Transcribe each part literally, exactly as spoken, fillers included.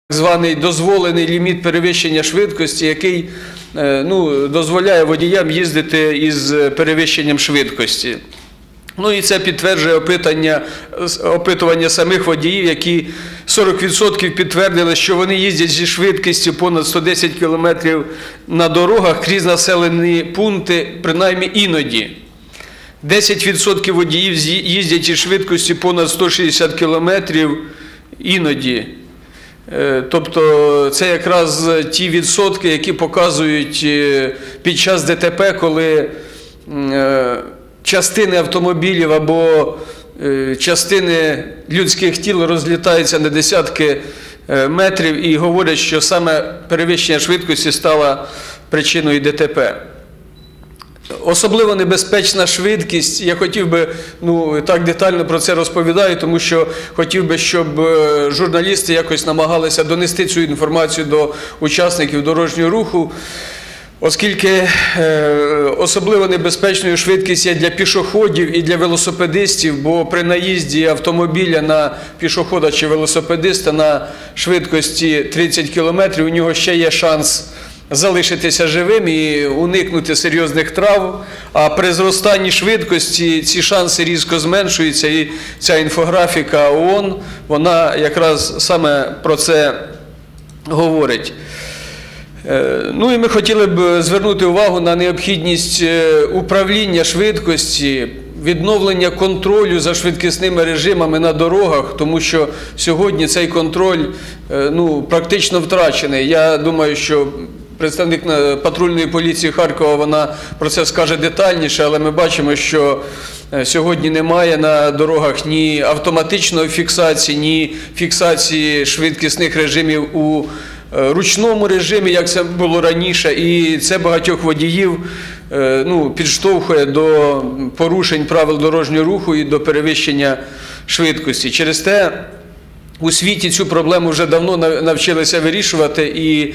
званий дозволений ліміт перевищення швидкості, який ну, дозволяє водіям їздити із перевищенням швидкості. Ну і це підтверджує опитання, опитування самих водіїв, які сорок відсотків підтвердили, що вони їздять зі швидкістю понад сто десять кілометрів на дорогах крізь населені пункти, принаймні іноді. десять відсотків водіїв їздять із швидкістю понад сто шістдесят кілометрів іноді. Тобто це якраз ті відсотки, які показують під час ДТП, коли частини автомобілів або частини людських тіл розлітаються на десятки метрів і говорять, що саме перевищення швидкості стало причиною ДТП. Особливо небезпечна швидкість, я хотів би, ну, так детально про це розповідаю, тому що хотів би, щоб журналісти якось намагалися донести цю інформацію до учасників дорожнього руху, оскільки особливо небезпечною швидкість є для пішоходів і для велосипедистів, бо при наїзді автомобіля на пішохода чи велосипедиста на швидкості тридцять кілометрів у нього ще є шанс залишитися живим і уникнути серйозних травм, а при зростанні швидкості ці шанси різко зменшуються, і ця інфографіка ООН, вона якраз саме про це говорить. Ну і ми хотіли б звернути увагу на необхідність управління швидкості, відновлення контролю за швидкісними режимами на дорогах, тому що сьогодні цей контроль ну, практично втрачений. Я думаю, що представник патрульної поліції Харкова, вона про це скаже детальніше, але ми бачимо, що сьогодні немає на дорогах ні автоматичної фіксації, ні фіксації швидкісних режимів у ручному режимі, як це було раніше, і це багатьох водіїв ну, підштовхує до порушень правил дорожнього руху і до перевищення швидкості. Через те у світі цю проблему вже давно навчилися вирішувати, і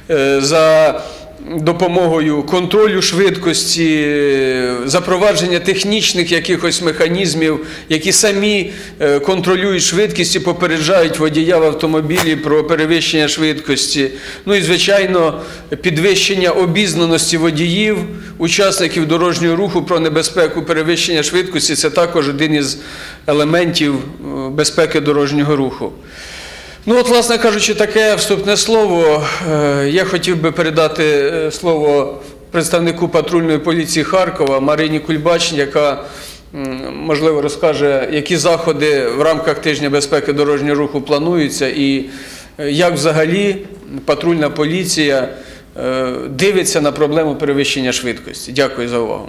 за допомогою контролю швидкості, запровадження технічних якихось механізмів, які самі контролюють швидкість і попереджають водія в автомобілі про перевищення швидкості. Ну і, звичайно, підвищення обізнаності водіїв, учасників дорожнього руху про небезпеку перевищення швидкості – це також один із елементів безпеки дорожнього руху. Ну от, власне кажучи, таке вступне слово. Я хотів би передати слово представнику патрульної поліції Харкова Марині Кульбач, яка, можливо, розкаже, які заходи в рамках тижня безпеки дорожнього руху плануються і як взагалі патрульна поліція дивиться на проблему перевищення швидкості. Дякую за увагу.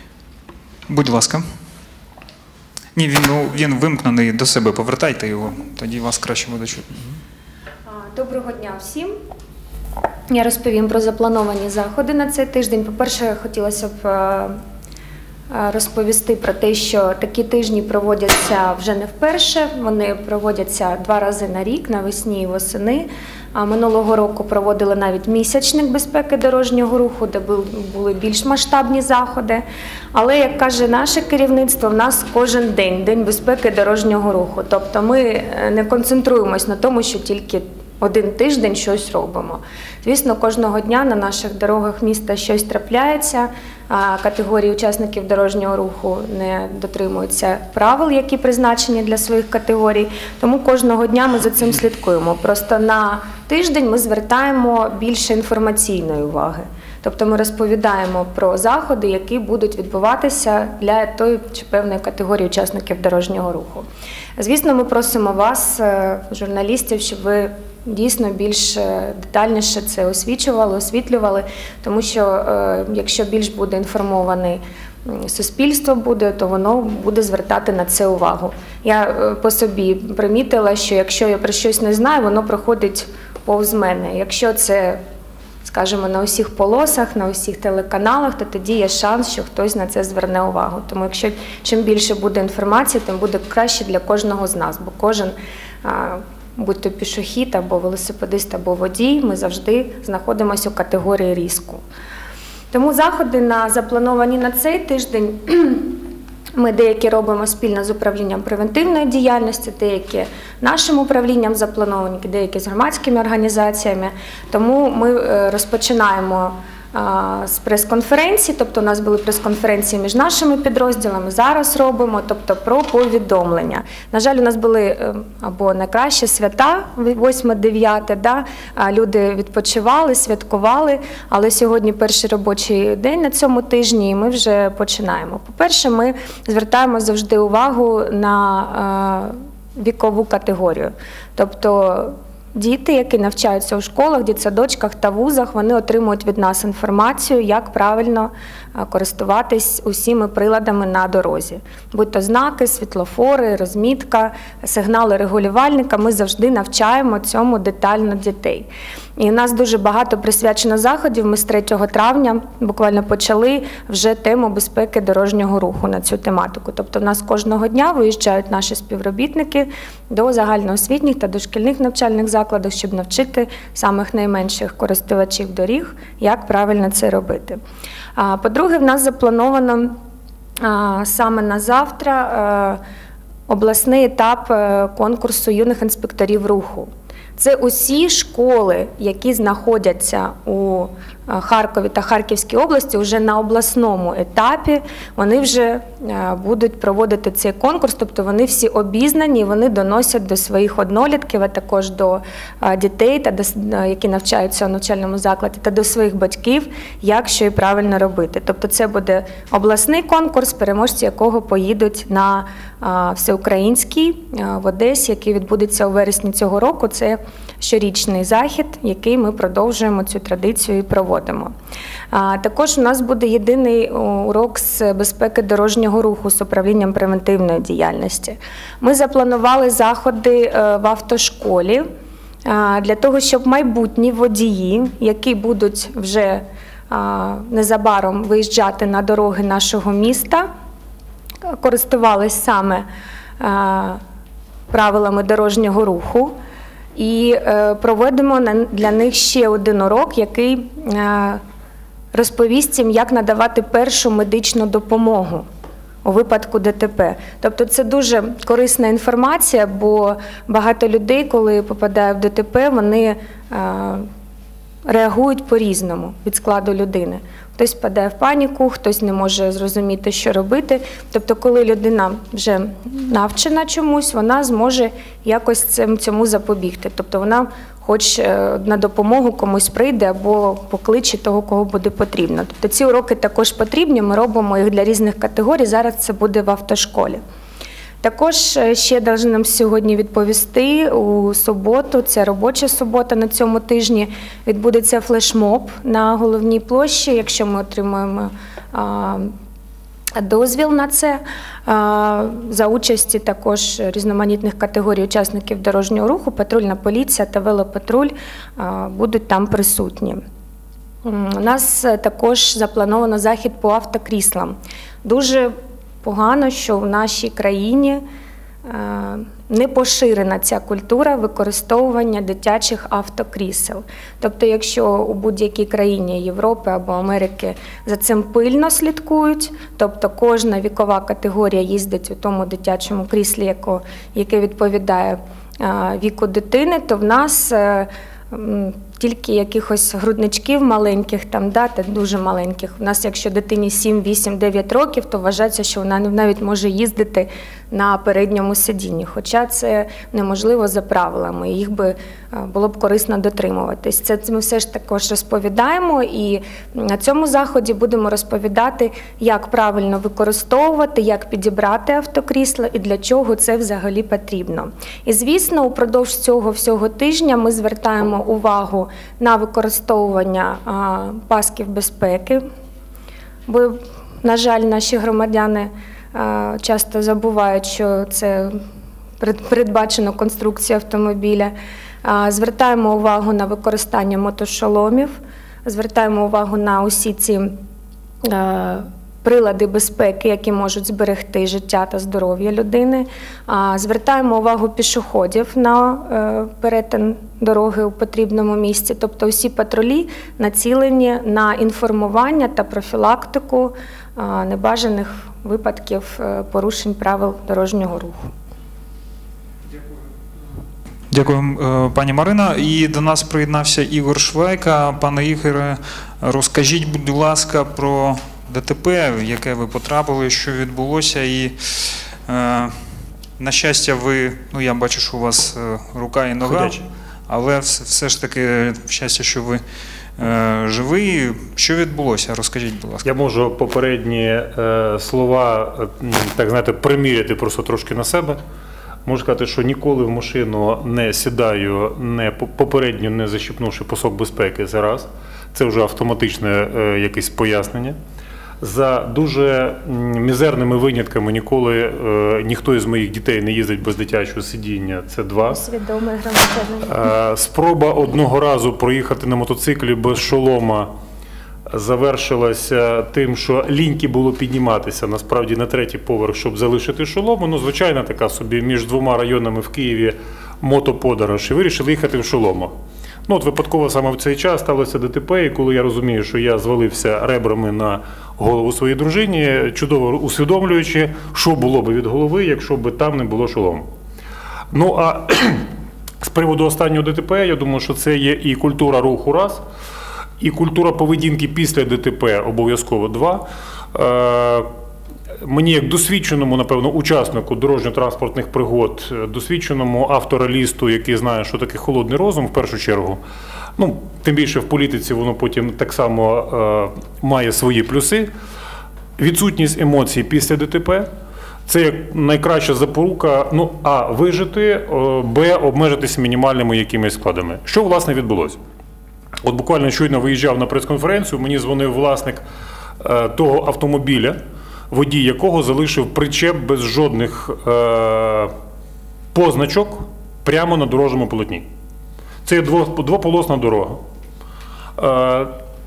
Будь ласка. Ні, він, ну, він вимкнений до себе, повертайте його, тоді вас краще буде чути. Доброго дня всім. Я розповім про заплановані заходи на цей тиждень. По-перше, хотілося б розповісти про те, що такі тижні проводяться вже не вперше. Вони проводяться два рази на рік, навесні і восени. А минулого року проводили навіть місячник безпеки дорожнього руху, де були більш масштабні заходи. Але, як каже наше керівництво, в нас кожен день – День безпеки дорожнього руху. Тобто ми не концентруємось на тому, що тільки один тиждень щось робимо. Звісно, кожного дня на наших дорогах міста щось трапляється, категорії учасників дорожнього руху не дотримуються правил, які призначені для своїх категорій, тому кожного дня ми за цим слідкуємо. Просто на тиждень ми звертаємо більше інформаційної уваги. Тобто ми розповідаємо про заходи, які будуть відбуватися для тої чи певної категорії учасників дорожнього руху. Звісно, ми просимо вас, журналістів, щоб ви дійсно більш детальніше це освічували, освітлювали, тому що якщо більш буде інформоване суспільство буде, то воно буде звертати на це увагу. Я по собі примітила, що якщо я про щось не знаю, воно проходить повз мене. Якщо це, скажімо, на усіх полосах, на усіх телеканалах, то тоді є шанс, що хтось на це зверне увагу. Тому якщо чим більше буде інформації, тим буде краще для кожного з нас, бо кожен, будь то пішохід, або велосипедист, або водій, ми завжди знаходимося у категорії ризику. Тому заходи на, заплановані на цей тиждень Ми деякі робимо спільно з управлінням превентивної діяльності, деякі нашим управлінням заплановані, деякі з громадськими організаціями. Тому ми розпочинаємо з прес-конференції, тобто у нас були прес-конференції між нашими підрозділами, зараз робимо, тобто про повідомлення. На жаль, у нас були або найкращі свята, восьме-дев'яте, да? Люди відпочивали, святкували, але сьогодні перший робочий день на цьому тижні і ми вже починаємо. По-перше, ми звертаємо завжди увагу на вікову категорію, тобто діти, які навчаються у школах, дитсадочках та вузах, вони отримують від нас інформацію, як правильно користуватись усіма приладами на дорозі. Будь-то знаки, світлофори, розмітка, сигнали регулювальника, ми завжди навчаємо цьому детально дітей. І у нас дуже багато присвячено заходів, ми з третього травня буквально почали вже тему безпеки дорожнього руху на цю тематику. Тобто у нас кожного дня виїжджають наші співробітники до загальноосвітніх та дошкільних навчальних закладів, щоб навчити самих найменших користувачів доріг, як правильно це робити. По-друге, в нас заплановано саме на завтра обласний етап конкурсу юних інспекторів руху. Це усі школи, які знаходяться у Харкові та Харківській області, вже на обласному етапі, вони вже будуть проводити цей конкурс, тобто вони всі обізнані, вони доносять до своїх однолітків, а також до дітей, та до, які навчаються у навчальному закладі, та до своїх батьків, як що і правильно робити. Тобто це буде обласний конкурс, переможці якого поїдуть на всеукраїнський в Одесі, який відбудеться у вересні цього року. Це щорічний захід, який ми продовжуємо цю традицію і проводимо. Також у нас буде єдиний урок з безпеки дорожнього руху з управлінням превентивної діяльності. Ми запланували заходи в автошколі для того, щоб майбутні водії, які будуть вже незабаром виїжджати на дороги нашого міста, користувались саме правилами дорожнього руху. І проведемо для них ще один урок, який розповість їм, як надавати першу медичну допомогу у випадку ДТП. Тобто це дуже корисна інформація, бо багато людей, коли попадають в ДТП, вони реагують по-різному від складу людини. Хтось впадає в паніку, хтось не може зрозуміти, що робити. Тобто, коли людина вже навчена чомусь, вона зможе якось цьому запобігти. Тобто, вона хоч на допомогу комусь прийде або покличе того, кого буде потрібно. Тобто, ці уроки також потрібні, ми робимо їх для різних категорій, зараз це буде в автошколі. Також ще повинні нам сьогодні відповісти у суботу, це робоча субота на цьому тижні, відбудеться флешмоб на Головній площі, якщо ми отримаємо а, дозвіл на це, а, за участі також різноманітних категорій учасників дорожнього руху, патрульна поліція та велопатруль а, будуть там присутні. У нас також заплановано захід по автокріслам. Дуже погано, що в нашій країні не поширена ця культура використовування дитячих автокрісел. Тобто, якщо у будь-якій країні Європи або Америки за цим пильно слідкують, тобто кожна вікова категорія їздить у тому дитячому кріслі, яке відповідає віку дитини, то в нас тільки якихось грудничків маленьких, там, да, та дуже маленьких. У нас, якщо дитині сім, вісім, дев'ять років, то вважається, що вона навіть може їздити на передньому сидінні. Хоча це неможливо за правилами, їх би було б корисно дотримуватись. Це ми все ж також розповідаємо, і на цьому заході будемо розповідати, як правильно використовувати, як підібрати автокрісло і для чого це взагалі потрібно. І, звісно, упродовж цього всього тижня ми звертаємо увагу на використовування пасків безпеки, бо, на жаль, наші громадяни часто забувають, що це передбачено конструкція автомобіля. Звертаємо увагу на використання мотошоломів, звертаємо увагу на усі ці прилади безпеки, які можуть зберегти життя та здоров'я людини. Звертаємо увагу пішоходів на перетин дороги у потрібному місці. Тобто усі патрулі націлені на інформування та профілактику небажаних випадків е, порушень правил дорожнього руху. Дякую, е, пані Марина. І до нас приєднався Ігор Швайка. Пане Ігоре, розкажіть, будь ласка, про ДТП, в яке ви потрапили, що відбулося. І, е, на щастя, ви, ну я бачу, що у вас е, рука і нога, Ходячі. але все, все ж таки, щастя, що ви е, живий. Що відбулося? Розкажіть, будь ласка. Я можу попередні е, слова, е, так знаєте, приміряти просто трошки на себе. Можу сказати, що ніколи в машину не сідаю, не попередньо не защіпнувши пасок безпеки. Це раз. Це вже автоматичне е, якесь пояснення. За дуже мізерними винятками ніколи е, ніхто із моїх дітей не їздить без дитячого сидіння. Це два. Свідомий громадянин. Е, спроба одного разу проїхати на мотоциклі без шолома завершилася тим, що ліньки було підніматися насправді на третій поверх, щоб залишити шолом. Ну, звичайно, така собі між двома районами в Києві мотоподорож. І вирішили їхати в шоломах. Ну, от випадково саме в цей час сталося ДТП, і коли я розумію, що я звалився ребрами на голову своїй дружині, чудово усвідомлюючи, що було б від голови, якщо б там не було шолому. Ну, а з приводу останнього ДТП, я думаю, що це є і культура руху раз, і культура поведінки після ДТП обов'язково два. Е, мені як досвідченому, напевно, учаснику дорожньо-транспортних пригод, досвідченому авторалісту, який знає, що таке холодний розум, в першу чергу, ну, тим більше в політиці воно потім так само е, має свої плюси. Відсутність емоцій після ДТП – це як найкраща запорука, ну, а, вижити, б, обмежитися мінімальними якимись складами. Що, власне, відбулося? От буквально щойно виїжджав на прес-конференцію, мені дзвонив власник е, того автомобіля, водій якого залишив причеп без жодних е, позначок прямо на дорожньому полотні. Це є двополосна дорога. Е,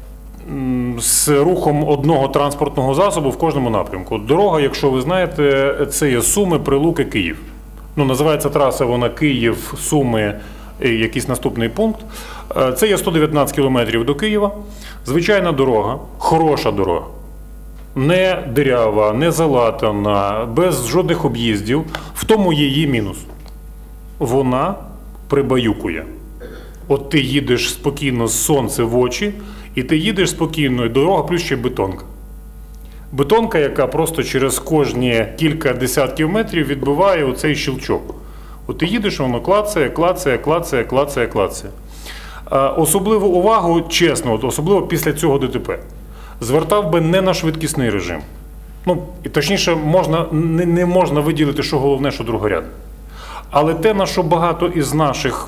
з рухом одного транспортного засобу в кожному напрямку. Дорога, якщо ви знаєте, це є Суми, Прилуки, Київ. Ну, називається траса вона Київ, Суми, якийсь наступний пункт. Це є сто дев'ятнадцять кілометрів до Києва. Звичайна дорога, хороша дорога. Не дирява, не залатана, без жодних об'їздів. В тому є її мінус. Вона прибаюкує. От ти їдеш спокійно з сонця в очі, і ти їдеш спокійно, і дорога плюс ще бетонка. Бетонка, яка просто через кожні кілька десятків метрів відбиває оцей щелчок. От ти їдеш, воно клацає, клацає, клацає, клацає, клацає. Особливу увагу, чесно, от особливо після цього ДТП, звертав би не на швидкісний режим. Ну, і точніше, можна, не, не можна виділити, що головне, що другорядне. Але те, на що багато із наших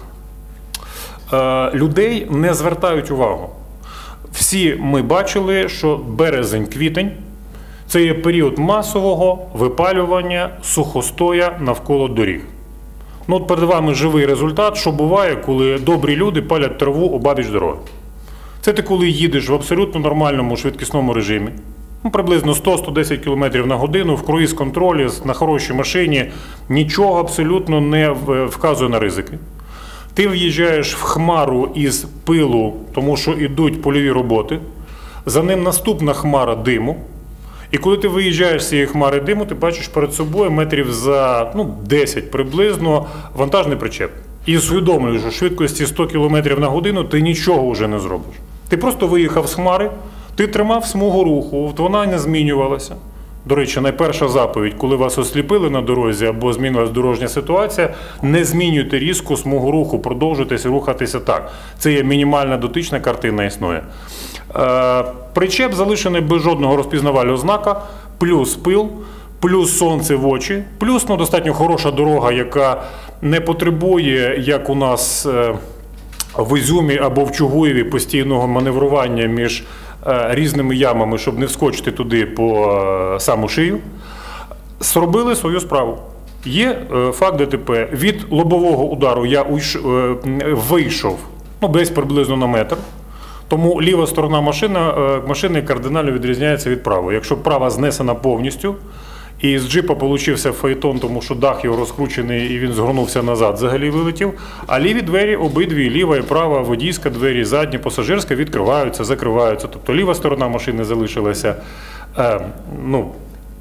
е, людей не звертають увагу. Всі ми бачили, що березень-квітень – це є період масового випалювання сухостоя навколо доріг. Ну, от перед вами живий результат, що буває, коли добрі люди палять траву обабіч дороги. Це ти коли їдеш в абсолютно нормальному швидкісному режимі, ну, приблизно сто - сто десять кілометрів на годину, в круїз-контролі, на хорошій машині, нічого абсолютно не вказує на ризики. Ти в'їжджаєш в хмару із пилу, тому що йдуть польові роботи, за ним наступна хмара диму. І коли ти виїжджаєш з цієї хмари диму, ти бачиш перед собою метрів за ну, десять приблизно вантажний причеп. І усвідомлюєш, що швидкості сто кілометрів на годину ти нічого вже не зробиш. Ти просто виїхав з хмари, ти тримав смугу руху, вона не змінювалася. До речі, найперша заповідь, коли вас осліпили на дорозі або змінилась дорожня ситуація, не змінюйте різко смугу руху, продовжуйтесь рухатися так. Це є мінімальна дотична картина існує. Е, причеп залишений без жодного розпізнавального знака, плюс пил, плюс сонце в очі, плюс ну, достатньо хороша дорога, яка не потребує, як у нас е, в Ізюмі або в Чугуєві, постійного маневрування між різними ямами, щоб не вскочити туди по саму шию, зробили свою справу. Є факт ДТП. Від лобового удару я вийшов ну, десь приблизно на метр, тому ліва сторона машини, машини кардинально відрізняється від правої. Якщо права знесена повністю, і з джипа получився фаетон, тому що дах його розкручений і він згорнувся назад, взагалі вилетів. А ліві двері обидві, ліва і права, водійська двері, задня, пасажирська відкриваються, закриваються. Тобто ліва сторона машини залишилася е, ну,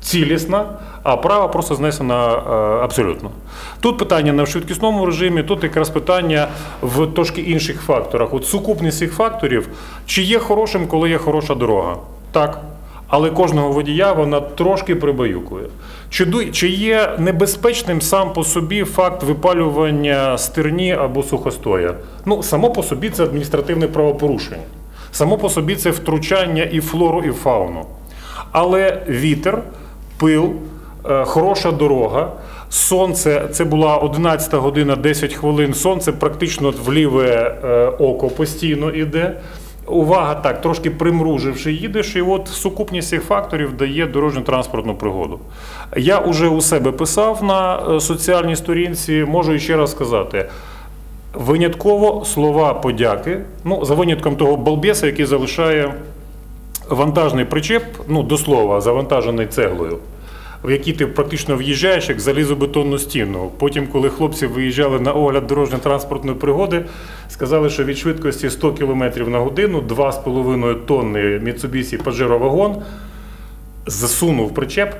цілісна, а права просто знесена е, абсолютно. Тут питання не в швидкісному режимі, тут якраз питання в трошки інших факторах. От сукупність цих факторів, чи є хорошим, коли є хороша дорога? Так. Але кожного водія вона трошки прибаюкує. Чи, чи є небезпечним сам по собі факт випалювання стерні або сухостоя? Ну, само по собі це адміністративне правопорушення. Само по собі це втручання і флору, і фауну. Але вітер, пил, хороша дорога, сонце, це була одинадцята година десять хвилин, сонце практично в ліве око постійно йде. Увага, так, трошки примруживши їдеш, і от сукупність цих факторів дає дорожньо-транспортну пригоду. Я вже у себе писав на соціальній сторінці, можу ще раз сказати, винятково слова подяки, ну, за винятком того балбеса, який залишає вантажний причеп, ну, до слова, завантажений цеглою, в який ти практично в'їжджаєш, як залізобетонну стіну. Потім, коли хлопці виїжджали на огляд дорожньо-транспортної пригоди, сказали, що від швидкості сто кілометрів на годину два з половиною тонни Mitsubishi Pajero вагон засунув причеп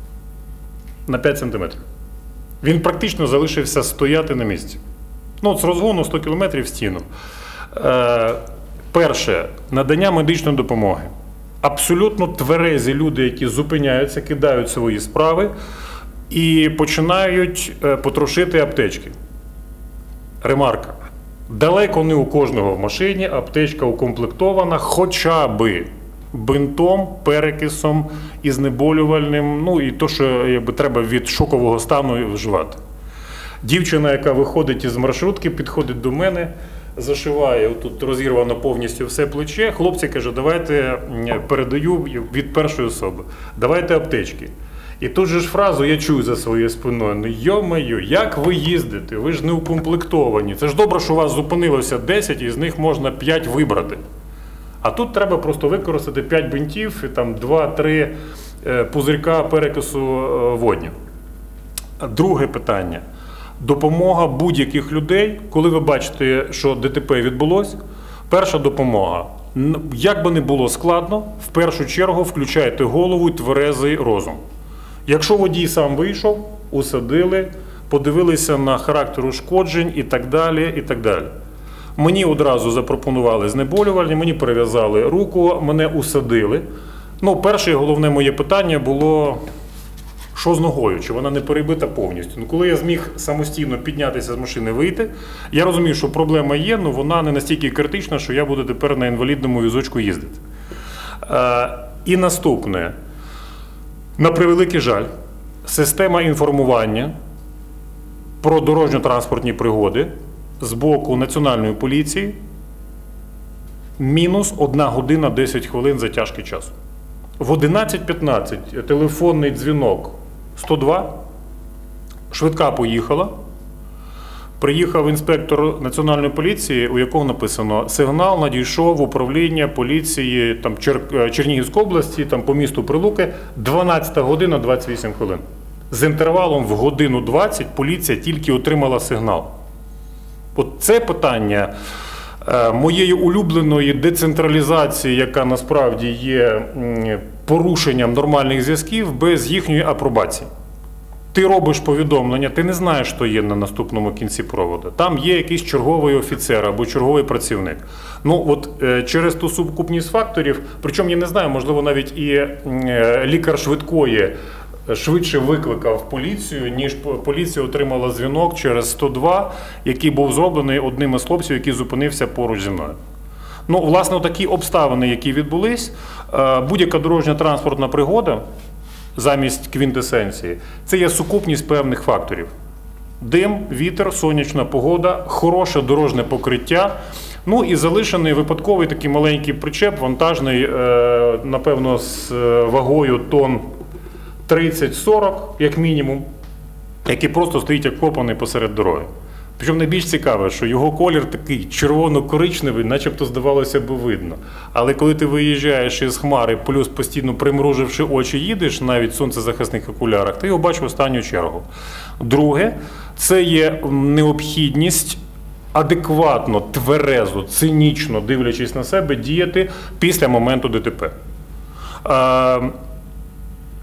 на п'ять сантиметрів. Він практично залишився стояти на місці. Ну, з розгону сто кілометрів в стіну. Е, перше, надання медичної допомоги. Абсолютно тверезі люди, які зупиняються, кидають свої справи і починають потрошити аптечки. Ремарка. Далеко не у кожного в машині аптечка укомплектована хоча би бинтом, перекисом і знеболювальним, ну і то, що якби, треба від шокового стану вживати. Дівчина, яка виходить із маршрутки, підходить до мене, зашиває, тут розірвано повністю все плече. Хлопці каже, давайте, передаю від першої особи, давайте аптечки. І тут же ж фразу я чую за своєю спиною, ну йо-моє, як ви їздите, ви ж не укомплектовані. Це ж добре, що у вас зупинилося десять, і з них можна п'ять вибрати. А тут треба просто використати п'ять бинтів, і там два-три пузирька перекису водню. Друге питання. Допомога будь-яких людей, коли ви бачите, що ДТП відбулось, перша допомога. Як би не було складно, в першу чергу включайте голову і тверезий розум. Якщо водій сам вийшов, усадили, подивилися на характер ушкоджень і так далі, і так далі. Мені одразу запропонували знеболювальні, мені перев'язали руку, мене усадили. Ну, перше і головне моє питання було, що з ногою, чи вона не перебита повністю. Ну, коли я зміг самостійно піднятися з машини, вийти, я розумію, що проблема є, але вона не настільки критична, що я буду тепер на інвалідному візочку їздити. Е, і наступне. На превеликий жаль, система інформування про дорожньо-транспортні пригоди з боку Національної поліції мінус одна година десять хвилин затяжки часу. В одинадцять п'ятнадцять телефонний дзвінок сто два, швидка поїхала, приїхав інспектор Національної поліції, у якого написано, сигнал надійшов в управління поліції там, Чер... Чернігівської області, там, по місту Прилуки, дванадцята година двадцять вісім хвилин. З інтервалом в годину двадцять поліція тільки отримала сигнал. От це питання моєї улюбленої децентралізації, яка насправді є порушенням нормальних зв'язків без їхньої апробації. Ти робиш повідомлення, ти не знаєш, що є на наступному кінці проводу. Там є якийсь черговий офіцер або черговий працівник. Ну, от е, через ту сукупність факторів, причому я не знаю, можливо, навіть і е, лікар швидкої швидше викликав поліцію, ніж поліція отримала дзвінок через сто два, який був зроблений одним із хлопців, який зупинився поруч зі мною. Ну, власне, такі обставини, які відбулись, е, будь-яка дорожня транспортна пригода, замість квінтесенції, це є сукупність певних факторів. Дим, вітер, сонячна погода, хороше дорожне покриття, ну і залишений випадковий такий маленький причеп, вантажний, е, напевно, з вагою тонн тридцять сорок, як мінімум, який просто стоїть як копаний посеред дороги. Причому найбільш цікаве, що його колір такий червоно-коричневий, начебто здавалося б видно. Але коли ти виїжджаєш із хмари, плюс постійно примруживши очі їдеш, навіть в сонцезахисних окулярах, ти його бачиш в останню чергу. Друге, це є необхідність адекватно, тверезо, цинічно, дивлячись на себе, діяти після моменту ДТП.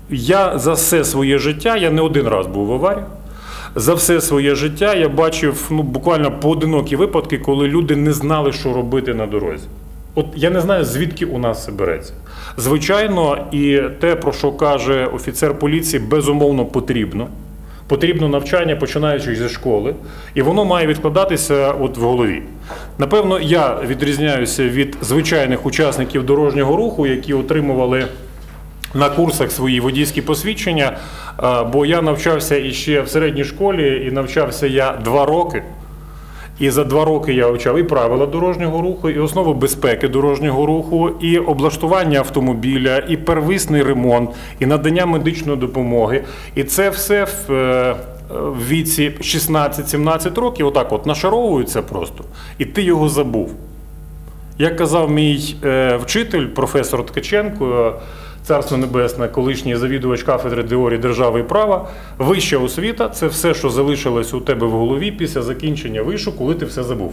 я за все своє життя, я не один раз був в аварії, за все своє життя я бачив ну, буквально поодинокі випадки, коли люди не знали, що робити на дорозі. От я не знаю, звідки у нас це береться. Звичайно, і те, про що каже офіцер поліції, безумовно потрібно. Потрібно навчання, починаючи зі школи, і воно має відкладатися от в голові. Напевно, я відрізняюся від звичайних учасників дорожнього руху, які отримували на курсах свої водійські посвідчення, бо я навчався іще в середній школі, і навчався я два роки. І за два роки я вивчав і правила дорожнього руху, і основи безпеки дорожнього руху, і облаштування автомобіля, і первісний ремонт, і надання медичної допомоги. І це все в, в віці шістнадцять-сімнадцять років отак от нашаровується просто, і ти його забув. Як казав мій е, вчитель, професор Ткаченко, Царство Небесне, колишній завідувач кафедри теорії держави і права, вища освіта – це все, що залишилось у тебе в голові після закінчення вишу, коли ти все забув.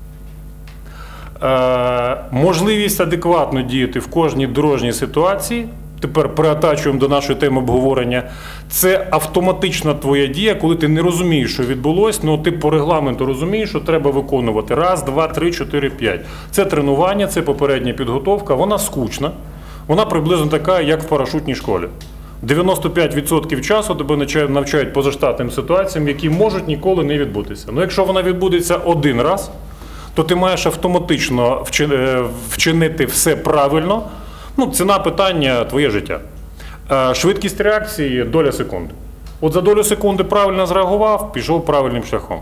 Е, можливість адекватно діяти в кожній дорожній ситуації, тепер переатачуємо до нашої теми обговорення, це автоматична твоя дія, коли ти не розумієш, що відбулося, але ти по регламенту розумієш, що треба виконувати. Раз, два, три, чотири, п'ять. Це тренування, це попередня підготовка, вона скучна. Вона приблизно така, як в парашутній школі. дев'яносто п'ять відсотків часу тебе навчають позаштатним ситуаціям, які можуть ніколи не відбутися. Ну, якщо вона відбудеться один раз, то ти маєш автоматично вчинити все правильно. Ну, ціна питання – твоє життя. Швидкість реакції – доля секунди. От за долю секунди правильно зреагував, пішов правильним шляхом.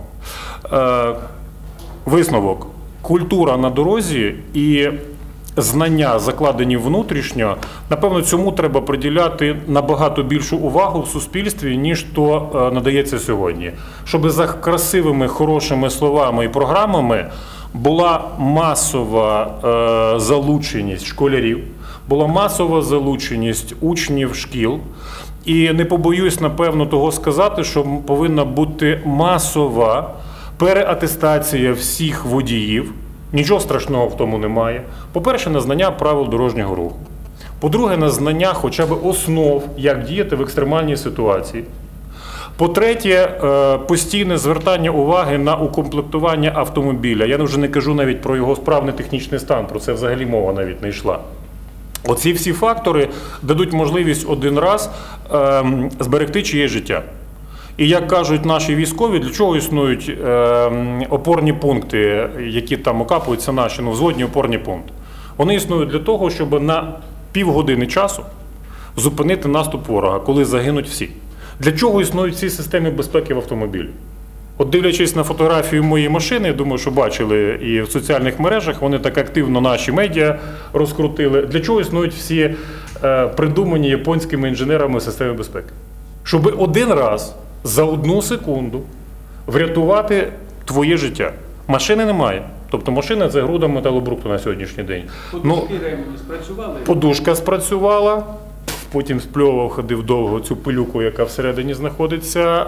Висновок. Культура на дорозі і знання, закладені внутрішньо, напевно, цьому треба приділяти набагато більшу увагу в суспільстві, ніж то надається сьогодні. Щоб за красивими, хорошими словами і програмами була масова е, залученість школярів, була масова залученість учнів шкіл. І не побоюсь, напевно, того сказати, що повинна бути масова переатестація всіх водіїв. Нічого страшного в тому немає. По-перше, на знання правил дорожнього руху. По-друге, на знання хоча б основ, як діяти в екстремальній ситуації. По-третє, постійне звертання уваги на укомплектування автомобіля. Я вже не кажу навіть про його справний технічний стан, про це взагалі мова навіть не йшла. Оці всі фактори дадуть можливість один раз ем, зберегти чиєсь життя. І як кажуть наші військові, для чого існують е, опорні пункти, які там окапуються наші, ну, взводні опорні пункти? Вони існують для того, щоб на півгодини часу зупинити наступ ворога, коли загинуть всі. Для чого існують ці системи безпеки в автомобілі? От дивлячись на фотографію моєї машини, я думаю, що бачили і в соціальних мережах, вони так активно наші медіа розкрутили. Для чого існують всі е, придумані японськими інженерами системи безпеки? Щоб один раз за одну секунду врятувати твоє життя. Машини немає. Тобто машина – це груда металобрухту на сьогоднішній день. Подушки ну, ремені спрацювали? Подушка спрацювала. Потім спльовував, ходив довго цю пилюку, яка всередині знаходиться.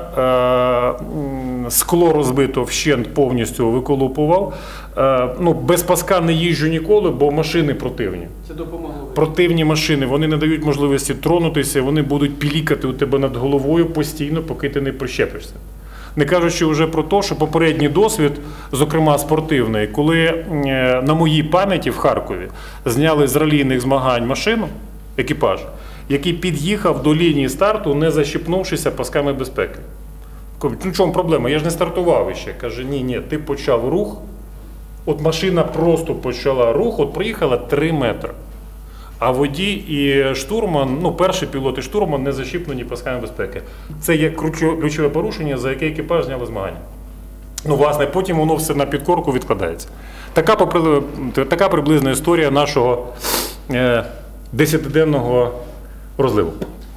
Скло розбито вщент, повністю виколупував. Ну, без паска не їжджу ніколи, бо машини противні. Це допомогло? Противні машини, вони не дають можливості тронутися, вони будуть пілікати у тебе над головою постійно, поки ти не прищепишся. Не кажучи вже про те, що попередній досвід, зокрема спортивний, коли на моїй пам'яті в Харкові зняли з ралійних змагань машину, екіпаж, який під'їхав до лінії старту, не защіпнувшися пасками безпеки. Кажу, ну чому проблема? Я ж не стартував іще. Каже, ні, ні, ти почав рух, от машина просто почала рух, от проїхала три метри. А водій і штурман, ну перший пілот і штурман не защіпнені пасками безпеки. Це є ключове порушення, за яке екіпаж зняли змагання. Ну, власне, потім воно все на підкорку відкладається. Така, така приблизна історія нашого е, десятиденного розливу.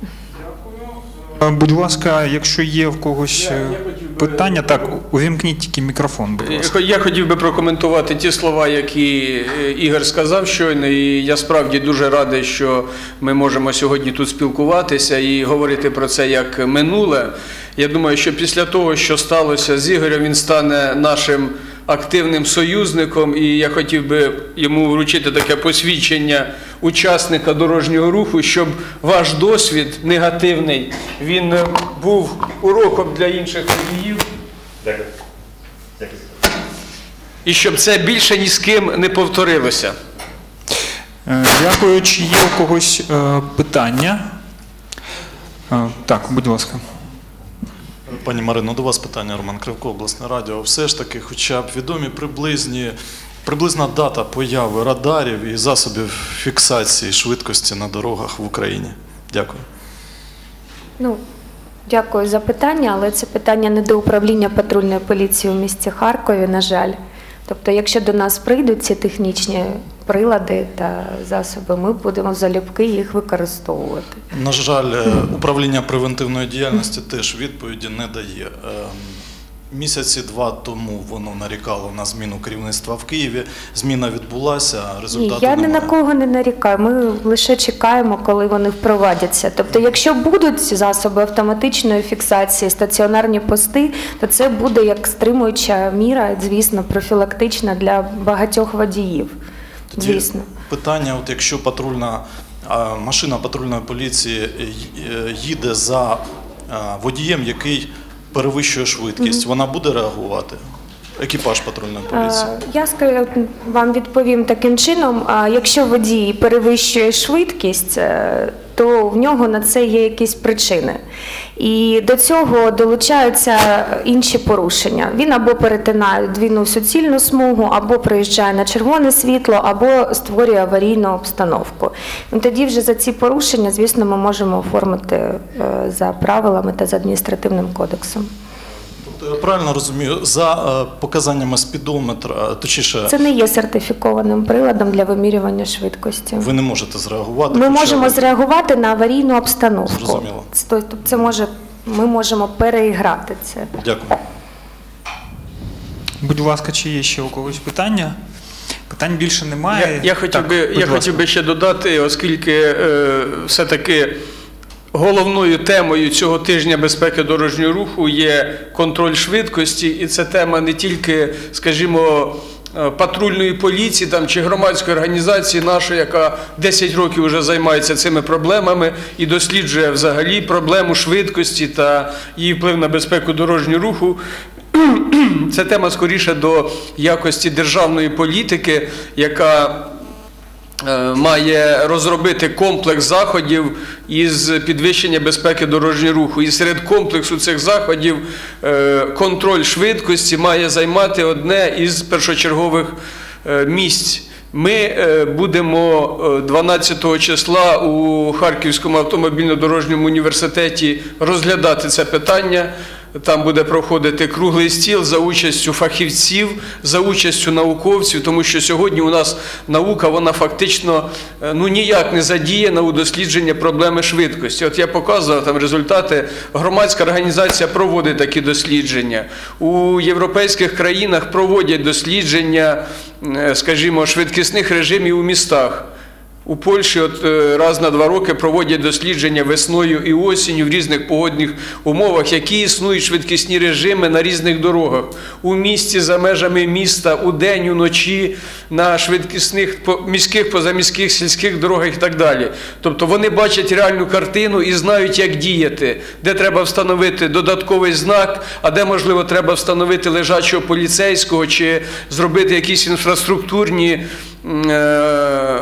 Будь ласка, якщо є в когось Я- я хотів би- питання, так, увімкніть тільки мікрофон, будь ласка. Я хотів би прокоментувати ті слова, які Ігор сказав щойно, і я справді дуже радий, що ми можемо сьогодні тут спілкуватися і говорити про це як минуле. Я думаю, що після того, що сталося з Ігорем, він стане нашим активним союзником, і я хотів би йому вручити таке посвідчення учасника дорожнього руху, щоб ваш досвід негативний, він е, був уроком для інших водіїв. Дякую. Дякую. І щоб це більше ні з ким не повторилося. Е, Дякую. Чи є у когось е, питання? Е, Так, будь ласка. Пані Марино, до вас питання, Роман Кривко, обласне радіо. Все ж таки, хоча б відомі приблизні, приблизна дата появи радарів і засобів фіксації швидкості на дорогах в Україні? Дякую. Ну, дякую за питання, але це питання не до управління патрульної поліції у місті Харкові, на жаль. Тобто, якщо до нас прийдуть ці технічні прилади та засоби, ми будемо залюбки їх використовувати. На жаль, е, управління превентивної діяльності теж відповіді не дає. Е, Місяці два тому воно нарікало на зміну керівництва в Києві. Зміна відбулася, Ні, результату я ні немає. на кого не нарікаю. Ми лише чекаємо, коли вони впровадяться. Тобто, якщо будуть засоби автоматичної фіксації, стаціонарні пости, то це буде як стримуюча міра, звісно, профілактична для багатьох водіїв. Тоді Звісно. питання, от якщо патрульна а, машина патрульної поліції е, їде за а, водієм, який перевищує швидкість, вона буде реагувати? Екіпаж патрульної поліції? Е, Я скажу, вам відповім таким чином, а якщо водій перевищує швидкість, е, то в нього на це є якісь причини. І до цього долучаються інші порушення. Він або перетинає двійну суцільну смугу, або приїжджає на червоне світло, або створює аварійну обстановку. І тоді вже за ці порушення, звісно, ми можемо оформити е, за правилами та за адміністративним кодексом. Тобто, я правильно розумію, за е, показаннями спідометра, точніше, Це не є сертифікованим приладом для вимірювання швидкості. ви не можете зреагувати? Ми хоча можемо ви- зреагувати на аварійну обстановку. Зрозуміло. Це- Тобто це може, ми можемо переіграти це. Дякую. Будь ласка, чи є ще у когось питання? Питань більше немає. Я, я, хотів, Так, би, будь я ласка. хотів би ще додати, оскільки е, все-таки головною темою цього тижня безпеки дорожнього руху є контроль швидкості, і це тема не тільки, скажімо, е, патрульної поліції там, чи громадської організації нашої, яка десять років вже займається цими проблемами і досліджує взагалі проблему швидкості та її вплив на безпеку дорожнього руху. Це тема скоріше до якості державної політики, яка е, має розробити комплекс заходів із підвищення безпеки дорожнього руху. І серед комплексу цих заходів е, контроль швидкості має займати одне із першочергових е, місць. Ми е, будемо е, дванадцятого числа у Харківському автомобільно-дорожньому університеті розглядати це питання. Там буде проходити круглий стіл за участю фахівців, за участю науковців, тому що сьогодні у нас наука, вона фактично е, ну, ніяк не задіяна у дослідженні проблеми швидкості. От я показував там результати, громадська організація проводить такі дослідження. У європейських країнах проводять дослідження, е, скажімо, швидкісних режимів у містах. У Польщі от е, раз на два роки проводять дослідження весною і осінню в різних погодних умовах, які існують швидкісні режими на різних дорогах. У місті, за межами міста, удень, уночі, на швидкісних по- міських, позаміських, сільських дорогах і так далі. Тобто вони бачать реальну картину і знають, як діяти, де треба встановити додатковий знак, а де, можливо, треба встановити лежачого поліцейського чи зробити якісь інфраструктурні м, е,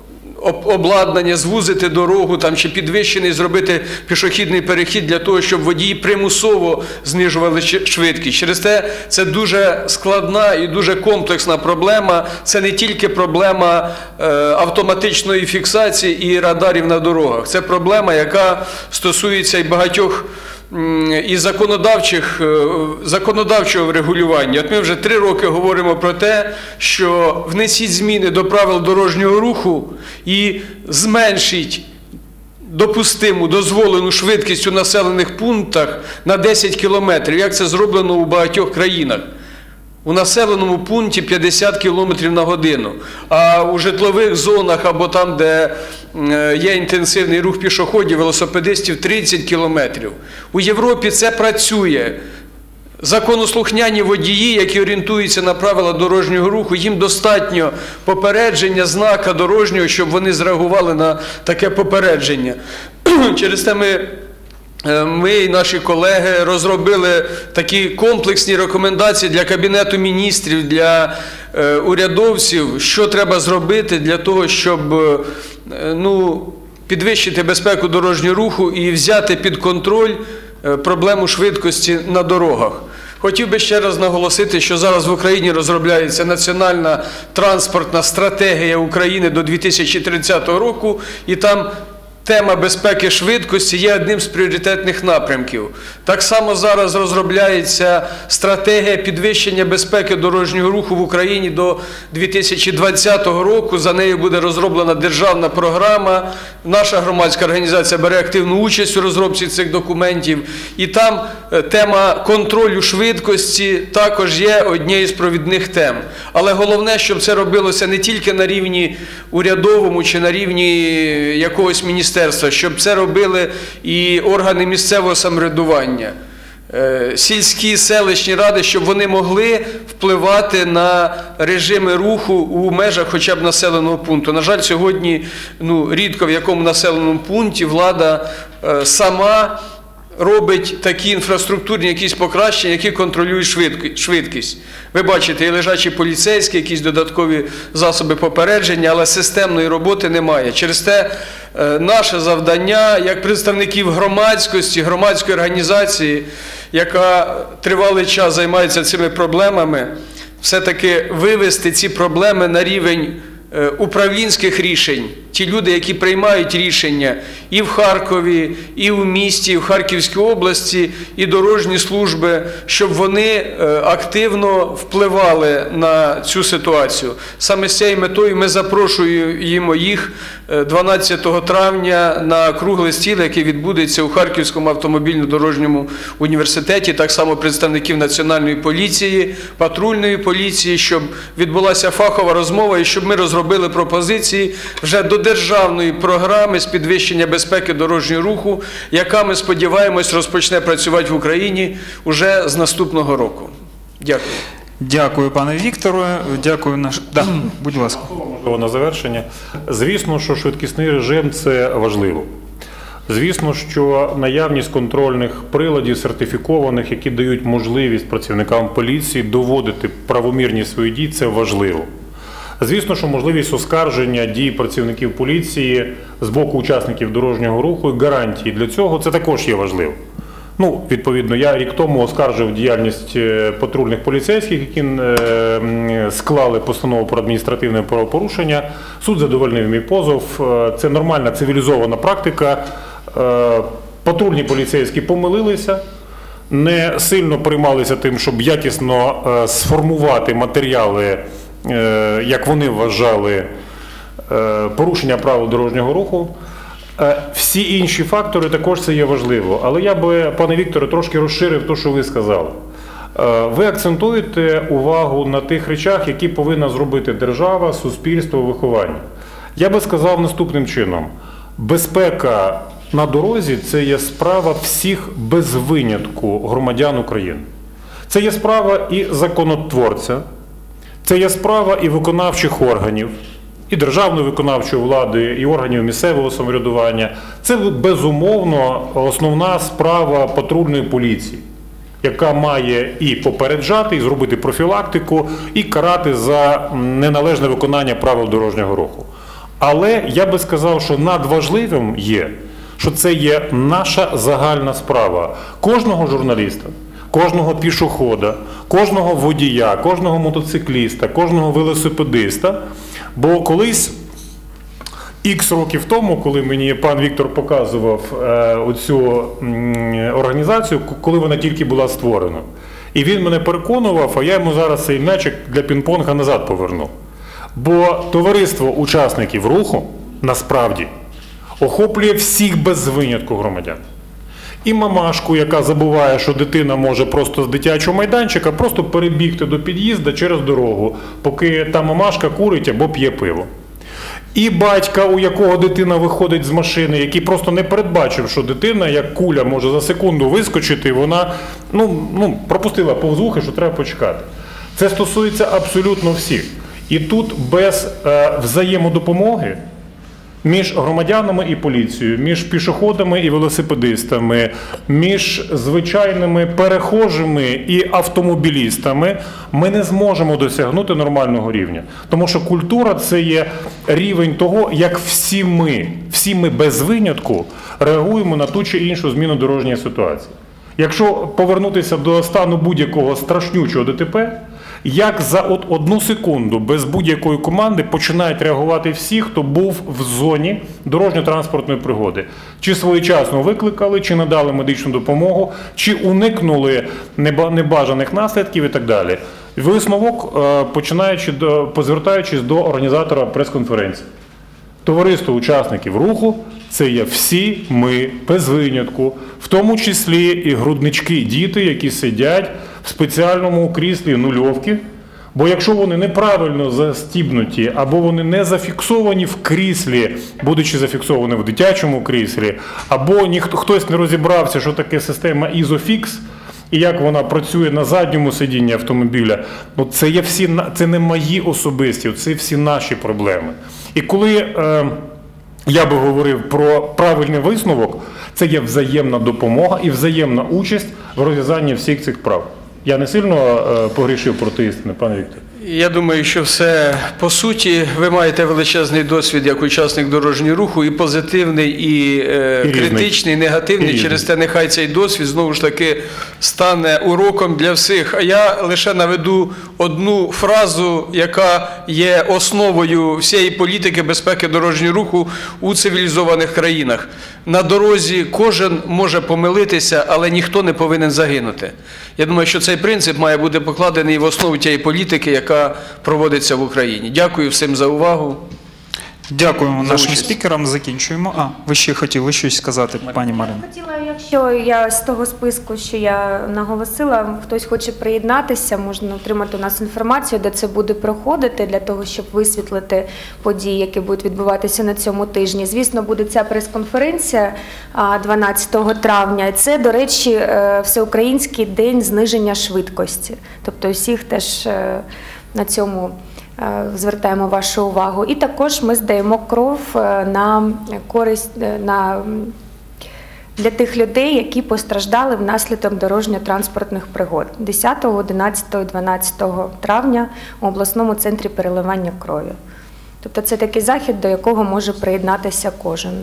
об- обладнання, звузити дорогу там, чи підвищений, зробити пішохідний перехід для того, щоб водії примусово знижували щ- швидкість. Через те це дуже складна і дуже комплексна проблема. Це не тільки проблема е, автоматичної фіксації і радарів на дорогах. Це проблема, яка стосується і багатьох м, і законодавчих, е, законодавчого врегулювання. От ми вже три роки говоримо про те, що внесіть зміни до правил дорожнього руху і зменшіть допустиму, дозволену швидкість у населених пунктах на десять кілометрів, як це зроблено у багатьох країнах. У населеному пункті п'ятдесят кілометрів на годину, а у житлових зонах або там, де е, є інтенсивний рух пішоходів, велосипедистів тридцять кілометрів. У Європі це працює. законослухняні водії, які орієнтуються на правила дорожнього руху, їм достатньо попередження, знака дорожнього, щоб вони зреагували на таке попередження. Через те ми, ми і наші колеги розробили такі комплексні рекомендації для Кабінету міністрів, для е, урядовців, що треба зробити для того, щоб е, ну, підвищити безпеку дорожнього руху і взяти під контроль е, проблему швидкості на дорогах. Хотів би ще раз наголосити, що зараз в Україні розробляється національна транспортна стратегія України до дві тисячі тридцятого року, і там тема безпеки швидкості є одним з пріоритетних напрямків. Так само зараз розробляється стратегія підвищення безпеки дорожнього руху в Україні до дві тисячі двадцятого року. За нею буде розроблена державна програма. Наша громадська організація бере активну участь у розробці цих документів. І там тема контролю швидкості також є однією з провідних тем. Але головне, щоб це робилося не тільки на рівні урядовому чи на рівні якогось міністерства, щоб це робили і органи місцевого самоврядування, сільські, селищні ради, щоб вони могли впливати на режими руху у межах хоча б населеного пункту. На жаль, сьогодні ну, рідко в якому населеному пункті влада е, сама робить такі інфраструктурні якісь покращення, які контролюють швидкість. Ви бачите, і лежачі поліцейські, якісь додаткові засоби попередження, але системної роботи немає. Через те е, наше завдання, як представників громадськості, громадської організації, яка тривалий час займається цими проблемами, все-таки вивести ці проблеми на рівень е, управлінських рішень. Ті люди, які приймають рішення і в Харкові, і в місті, і в Харківській області, і дорожні служби, щоб вони активно впливали на цю ситуацію. Саме з цією метою ми запрошуємо їх дванадцятого травня на круглий стіл, який відбудеться у Харківському автомобільно-дорожньому університеті, так само представників Національної поліції, патрульної поліції, щоб відбулася фахова розмова і щоб ми розробили пропозиції вже до державної програми з підвищення безпеки дорожнього руху, яка, ми сподіваємось, розпочне працювати в Україні уже з наступного року. Дякую. Дякую, пане Вікторе. Дякую. Наш... Да, будь ласка. Можливо, на завершення. Звісно, що швидкісний режим – це важливо. Звісно, що наявність контрольних приладів, сертифікованих, які дають можливість працівникам поліції доводити правомірність своїх дій – це важливо. Звісно, що можливість оскарження дій працівників поліції з боку учасників дорожнього руху і гарантії для цього – це також є важливо. Ну, відповідно, я рік тому оскаржив діяльність патрульних поліцейських, які склали постанову про адміністративне правопорушення. Суд задовольнив мій позов. Це нормальна цивілізована практика. Патрульні поліцейські помилилися, не сильно приймалися тим, щоб якісно сформувати матеріали, як вони вважали, порушення правил дорожнього руху. Всі інші фактори також це є важливо. Але я би, пане Вікторе, трошки розширив те, що ви сказали. Ви акцентуєте увагу на тих речах, які повинна зробити держава, суспільство, виховання. Я би сказав наступним чином. Безпека на дорозі – це є справа всіх без винятку громадян України. Це є справа і законотворця, це є справа і виконавчих органів, і державної виконавчої влади, і органів місцевого самоврядування. Це, безумовно, основна справа патрульної поліції, яка має і попереджати, і зробити профілактику, і карати за неналежне виконання правил дорожнього руху. Але я би сказав, що надважливим є, що це є наша загальна справа кожного журналіста, кожного пішохода, кожного водія, кожного мотоцикліста, кожного велосипедиста. Бо колись, ікс років тому, коли мені пан Віктор показував е, оцю м, організацію, коли вона тільки була створена, і він мене переконував, а я йому зараз цей м'ячик для пінг-понга назад поверну. Бо товариство учасників руху, насправді, охоплює всіх без винятку громадян. І мамашку, яка забуває, що дитина може просто з дитячого майданчика просто перебігти до під'їзду через дорогу, поки та мамашка курить або п'є пиво. і батька, у якого дитина виходить з машини, який просто не передбачив, що дитина, як куля, може за секунду вискочити, і вона ну, ну, пропустила повз вуха, що треба почекати. Це стосується абсолютно всіх. І тут без е, взаємодопомоги між громадянами і поліцією, між пішоходами і велосипедистами, між звичайними перехожими і автомобілістами ми не зможемо досягнути нормального рівня. Тому що культура – це є рівень того, як всі ми, всі ми без винятку реагуємо на ту чи іншу зміну дорожньої ситуації. Якщо повернутися до стану будь-якого страшнючого ДТП, як за от одну секунду без будь-якої команди починають реагувати всі, хто був в зоні дорожньо-транспортної пригоди. Чи своєчасно викликали, чи надали медичну допомогу, чи уникнули небажаних наслідків і так далі. Висновок, починаючи до, позвертаючись до організатора прес-конференції. Товариство учасників руху – це є всі ми без винятку, в тому числі і груднички, діти, які сидять в спеціальному кріслі нульовки, бо якщо вони неправильно застібнуті, або вони не зафіксовані в кріслі, будучи зафіксовані в дитячому кріслі, або ніхто, хтось не розібрався, що таке система Ізофікс, і як вона працює на задньому сидінні автомобіля, ну це, є всі, це не мої особисті, це всі наші проблеми. І коли е, я би говорив про правильний висновок, це є взаємна допомога і взаємна участь в розв'язанні всіх цих прав. Я не сильно е, погрішив проти істини, пане Віктор? Я думаю, що все по суті. Ви маєте величезний досвід як учасник дорожнього руху, і позитивний, і, е, і критичний, і негативний. І через те нехай цей досвід знову ж таки стане уроком для всіх. А я лише наведу одну фразу, яка є основою всієї політики безпеки дорожнього руху у цивілізованих країнах. На дорозі кожен може помилитися, але ніхто не повинен загинути. Я думаю, що цей принцип має бути покладений в основу тієї політики, яка проводиться в Україні. Дякую всім за увагу. Дякуємо За нашим участь. спікерам. Закінчуємо. А, ви ще хотіли щось сказати, пані Марино? Хотіла, якщо я з того списку, що я наголосила, хтось хоче приєднатися, можна отримати у нас інформацію, де це буде проходити, для того, щоб висвітлити події, які будуть відбуватися на цьому тижні. Звісно, буде ця прес-конференція дванадцятого травня. І це, до речі, Всеукраїнський день зниження швидкості. Тобто всіх теж на цьому звертаємо вашу увагу. І також ми здаємо кров на користь на, для тих людей, які постраждали внаслідок дорожньо-транспортних пригод десятого, одинадцятого і дванадцятого травня у обласному центрі переливання крові. Тобто це такий захід, до якого може приєднатися кожен.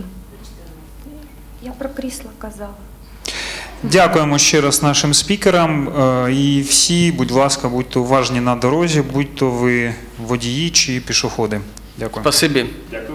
Я про крісло казала. Дякуємо ще раз нашим спікерам. І всі, будь ласка, будьте уважні на дорозі, будь-то ви водії чи пішоходи. Дякую. Спасибі. Дякую.